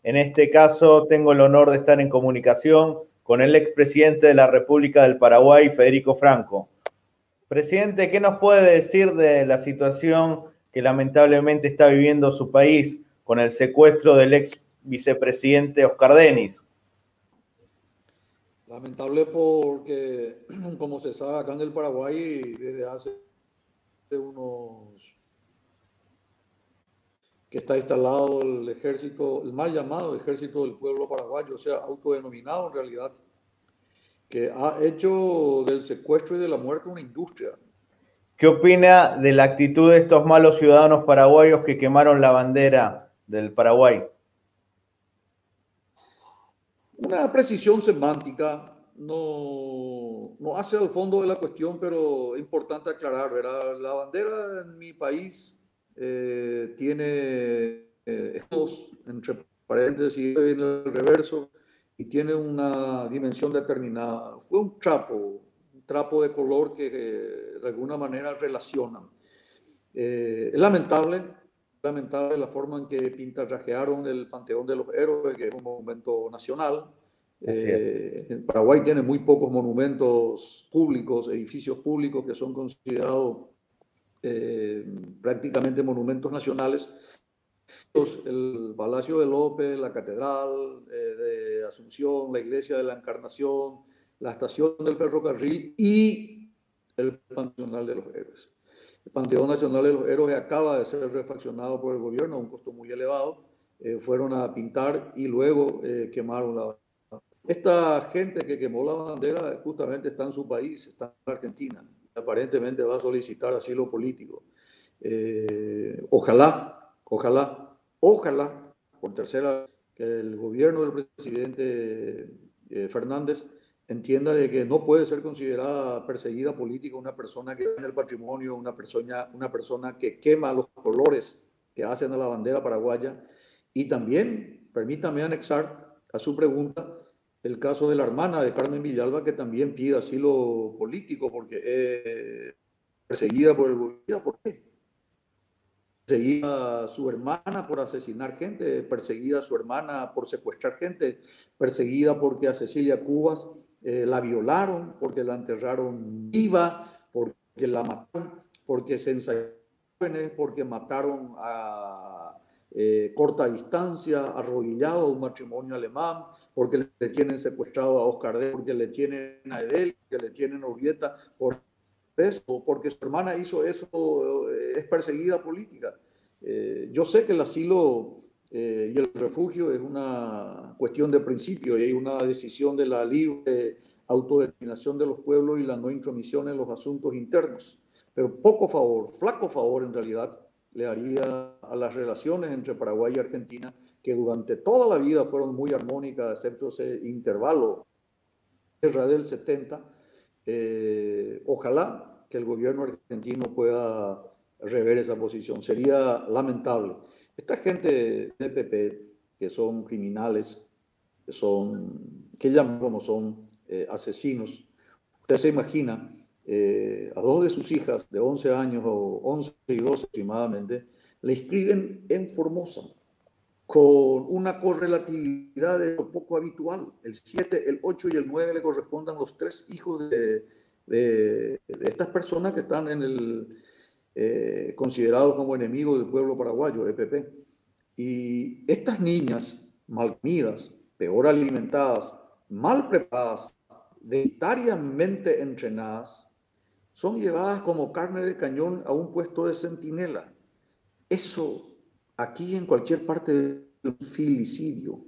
En este caso, tengo el honor de estar en comunicación con el expresidente de la República del Paraguay, Federico Franco. Presidente, ¿qué nos puede decir de la situación que lamentablemente está viviendo su país con el secuestro del ex vicepresidente Oscar Dennis? Lamentable porque, como se sabe, acá en el Paraguay, desde hace unos que está instalado el ejército, el mal llamado Ejército del Pueblo Paraguayo, o sea, autodenominado en realidad, que ha hecho del secuestro y de la muerte una industria. ¿Qué opina de la actitud de estos malos ciudadanos paraguayos que quemaron la bandera del Paraguay? Una precisión semántica no hace al fondo de la cuestión, pero es importante aclarar, ¿verdad? La bandera en mi país tiene estos, entre paréntesis, en el reverso, y tiene una dimensión determinada. Fue un trapo de color que de alguna manera relacionan. Es lamentable la forma en que pintarrajearon el Panteón de los Héroes, que es un monumento nacional. En Paraguay tiene muy pocos monumentos públicos, edificios públicos que son considerados prácticamente monumentos nacionales. El Palacio de López, la Catedral de Asunción, la Iglesia de la Encarnación, la Estación del Ferrocarril y el Panteón Nacional de los Héroes. El Panteón Nacional de los Héroes acaba de ser refaccionado por el gobierno a un costo muy elevado. Fueron a pintar y luego quemaron la bandera. Esta gente que quemó la bandera justamente está en su país, está en Argentina. Aparentemente va a solicitar asilo político. Ojalá, por tercera, que el gobierno del presidente Fernández entienda de que no puede ser considerada perseguida política una persona que daña el patrimonio, una persona que quema los colores que hacen a la bandera paraguaya. Y también, permítame anexar a su pregunta, el caso de la hermana de Carmen Villalba, que también pide asilo político porque es perseguida por el gobierno. ¿Por qué? Perseguida a su hermana por asesinar gente, perseguida a su hermana por secuestrar gente, perseguida porque a Cecilia Cubas la violaron, porque la enterraron viva, porque la mataron, porque se ensayaron, porque mataron a corta distancia, arrodillado a un matrimonio alemán, porque le tienen secuestrado a Oscar D., porque le tienen a Edel, que le tienen a Urbieta, por eso, porque su hermana hizo eso, es perseguida política. Yo sé que el asilo y el refugio es una cuestión de principio y hay una decisión de la libre autodeterminación de los pueblos y la no intromisión en los asuntos internos. Pero poco favor, flaco favor en realidad, le haría a las relaciones entre Paraguay y Argentina, que durante toda la vida fueron muy armónicas, excepto ese intervalo de la guerra del 70. Ojalá que el gobierno argentino pueda rever esa posición. Sería lamentable. Esta gente del PP, que son criminales, que llaman como son asesinos, usted se imagina a dos de sus hijas de 11 años o 11 y 12 aproximadamente, le inscriben en Formosa con una correlatividad de lo poco habitual. El 7, el 8 y el 9 le correspondan los tres hijos de estas personas que están en considerados como enemigos del pueblo paraguayo, EPP. Y estas niñas mal comidas, peor alimentadas, mal preparadas, deficitariamente entrenadas, son llevadas como carne de cañón a un puesto de centinela. Eso aquí en cualquier parte del filicidio.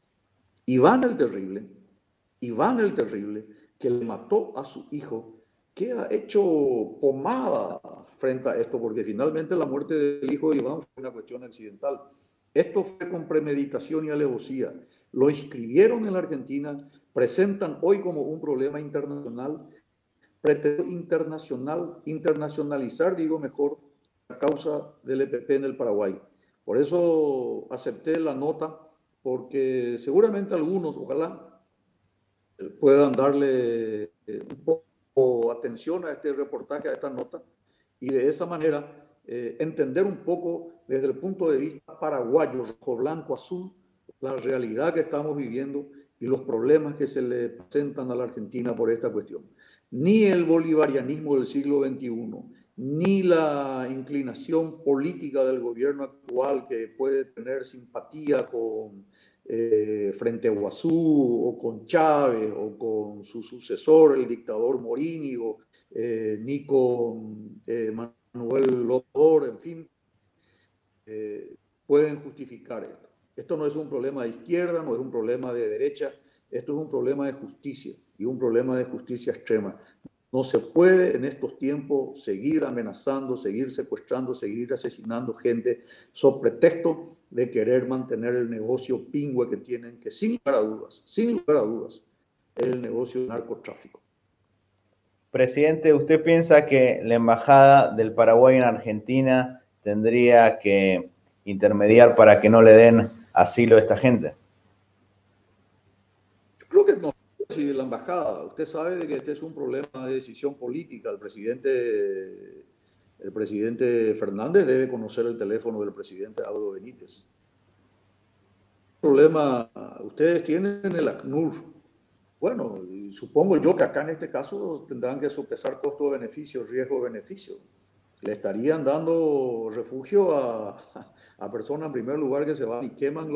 Iván el Terrible, que le mató a su hijo, queda hecho pomada frente a esto, porque finalmente la muerte del hijo de Iván fue una cuestión accidental. Esto fue con premeditación y alevosía. Lo inscribieron en la Argentina, presentan hoy como un problema internacional, pretende internacionalizar, digo mejor, la causa del EPP en el Paraguay. Por eso acepté la nota, porque seguramente algunos, ojalá, puedan darle un poco atención a este reportaje, a esta nota, y de esa manera entender un poco desde el punto de vista paraguayo, rojo, blanco, azul, la realidad que estamos viviendo y los problemas que se le presentan a la Argentina por esta cuestión. Ni el bolivarianismo del siglo XXI, ni la inclinación política del gobierno actual que puede tener simpatía con Frente Guazú o con Chávez o con su sucesor, el dictador Morínigo, ni con Manuel López, en fin, pueden justificar esto. Esto no es un problema de izquierda, no es un problema de derecha, esto es un problema de justicia y un problema de justicia extrema. No se puede en estos tiempos seguir amenazando, seguir secuestrando, seguir asesinando gente sobre pretexto de querer mantener el negocio pingüe que tienen, que sin lugar a dudas, es el negocio del narcotráfico. Presidente, ¿usted piensa que la Embajada del Paraguay en Argentina tendría que intermediar para que no le den asilo a esta gente? Yo creo que no sé si la embajada, usted sabe de que este es un problema de decisión política. El presidente Fernández debe conocer el teléfono del presidente Aldo Benítez. El problema, ustedes tienen el ACNUR. Bueno, supongo yo que acá en este caso tendrán que sopesar costo-beneficio, riesgo-beneficio. Le estarían dando refugio a personas en primer lugar que se van y queman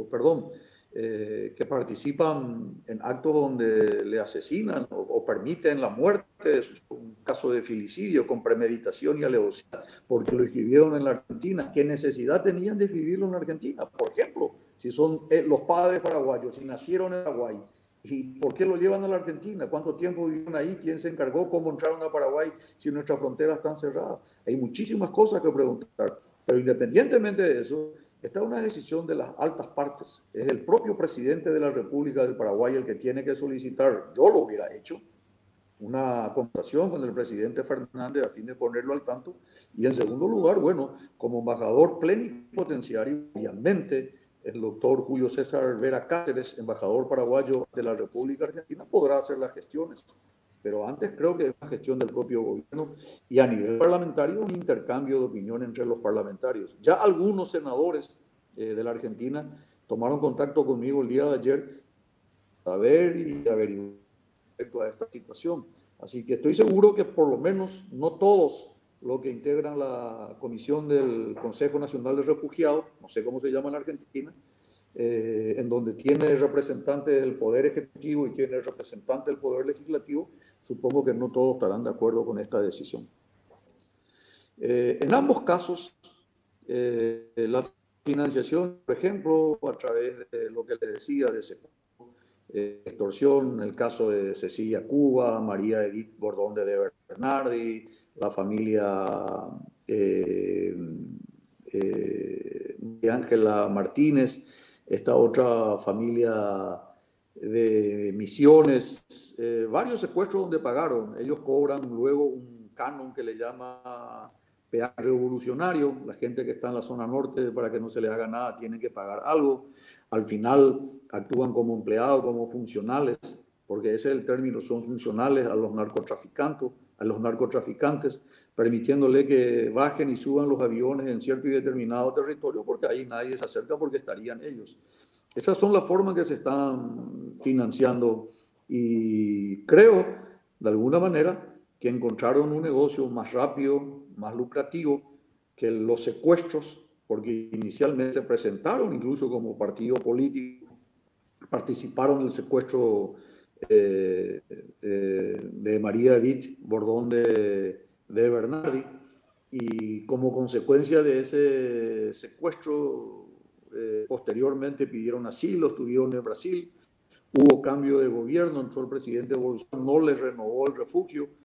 que participan en actos donde le asesinan o permiten la muerte, es un caso de filicidio con premeditación y alevosía, porque lo escribieron en la Argentina. ¿Qué necesidad tenían de escribirlo en la Argentina? Por ejemplo, si son los padres paraguayos, si nacieron en Paraguay, ¿y por qué lo llevan a la Argentina? ¿Cuánto tiempo vivieron ahí? ¿Quién se encargó? ¿Cómo entraron a Paraguay si nuestras fronteras están cerradas? Hay muchísimas cosas que preguntar. Pero independientemente de eso, está una decisión de las altas partes. Es el propio presidente de la República del Paraguay el que tiene que solicitar, yo lo hubiera hecho, una conversación con el presidente Fernández a fin de ponerlo al tanto. Y en segundo lugar, bueno, como embajador plenipotenciario, obviamente, el doctor Julio César Vera Cáceres, embajador paraguayo de la República Argentina, podrá hacer las gestiones. Pero antes creo que es una gestión del propio gobierno y a nivel parlamentario un intercambio de opinión entre los parlamentarios. Ya algunos senadores de la Argentina tomaron contacto conmigo el día de ayer a ver y averiguar respecto a esta situación. Así que estoy seguro que por lo menos no todos los que integran la comisión del Consejo Nacional de Refugiados, no sé cómo se llama en la Argentina, en donde tiene representante del Poder Ejecutivo y tiene representante del Poder Legislativo, supongo que no todos estarán de acuerdo con esta decisión. En ambos casos, la financiación, por ejemplo, a través de lo que les decía, de extorsión, el caso de Cecilia Cuba, María Edith Bordón de Bernardi, la familia Ángela Martínez, esta otra familia de Misiones, varios secuestros donde pagaron. Ellos cobran luego un canon que le llama peaje revolucionario. La gente que está en la zona norte, para que no se les haga nada, tienen que pagar algo. Al final actúan como empleados, como funcionales, porque ese es el término, son funcionales a los narcotraficantes, permitiéndole que bajen y suban los aviones en cierto y determinado territorio, porque ahí nadie se acerca porque estarían ellos. Esas son las formas que se están financiando y creo, de alguna manera, que encontraron un negocio más rápido, más lucrativo que los secuestros, porque inicialmente se presentaron incluso como partido político, participaron en el secuestro de María Edith Bordón de Bernardi, y como consecuencia de ese secuestro, posteriormente pidieron asilo, estuvieron en Brasil, hubo cambio de gobierno, entró el presidente Bolsonaro, no les renovó el refugio,